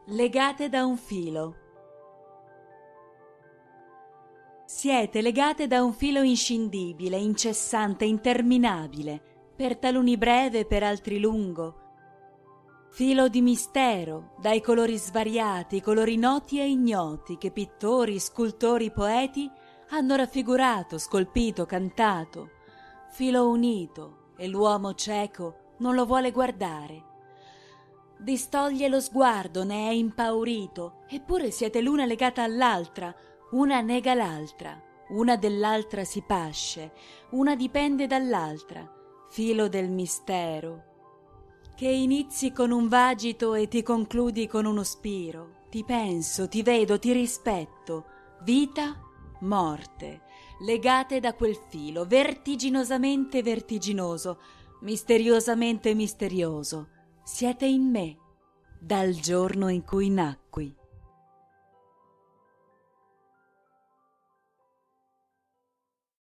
Legate da un filo. Siete legate da un filo inscindibile, incessante, interminabile, per taluni breve, per altri lungo. Filo di mistero, dai colori svariati, colori noti e ignoti che pittori, scultori, poeti hanno raffigurato, scolpito, cantato. Filo unito, e l'uomo cieco non lo vuole guardare. Distoglie lo sguardo, ne è impaurito, eppure siete l'una legata all'altra, una nega l'altra, una dell'altra si pasce, una dipende dall'altra, filo del mistero, che inizi con un vagito e ti concludi con uno spiro, ti penso, ti vedo, ti rispetto, vita, morte, legate da quel filo, vertiginosamente vertiginoso, misteriosamente misterioso. Siete in me, dal giorno in cui nacqui.